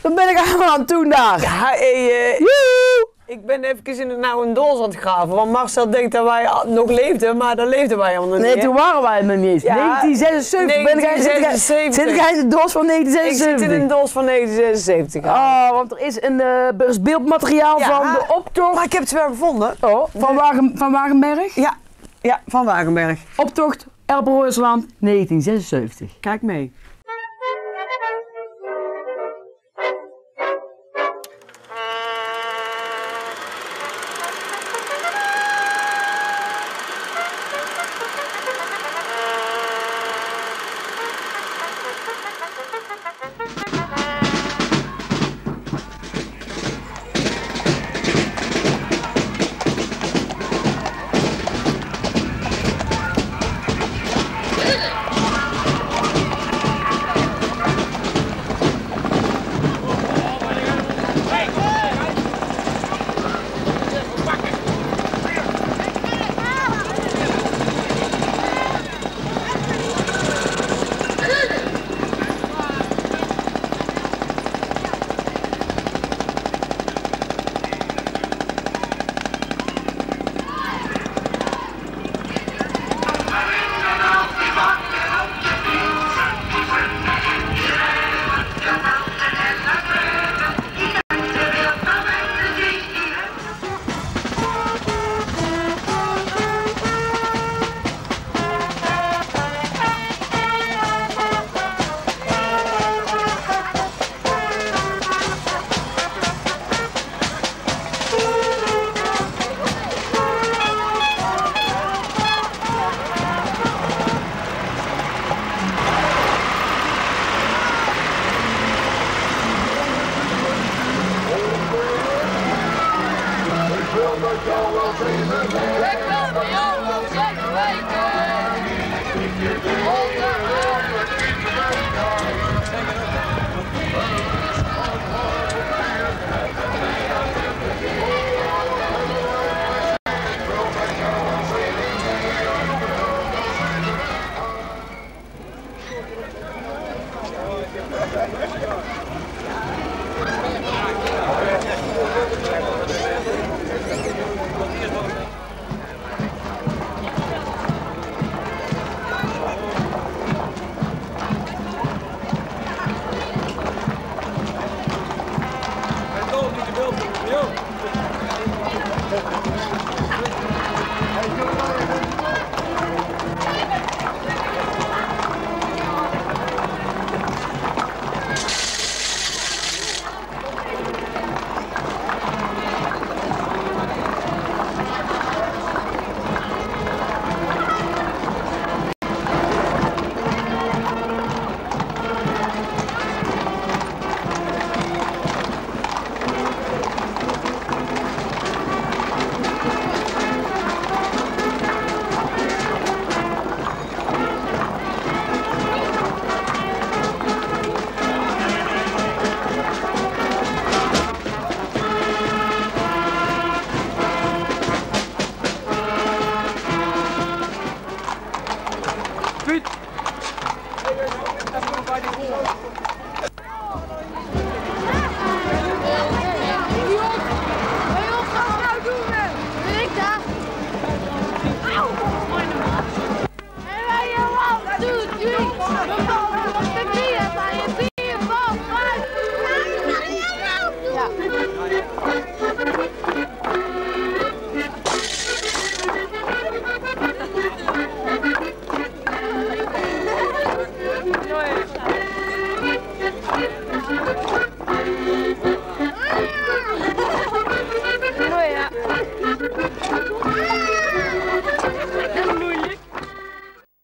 Wat ben ik aan toen daar? Ja, ik ben even naar een doos aan het graven, want Marcel denkt dat wij nog leefden, maar dat leefden wij helemaal niet. Nee, toen waren wij nog niet eens. Ja, 1976 zit jij in de doos van 1976? Ik zit in een doos van 1976. Oh, want er is beeldmateriaal van de optocht. Maar ik heb het wel gevonden. Oh, van Wagenberg? Ja, van Wagenberg. Optocht Erpenrooierslaan 1976. Kijk mee.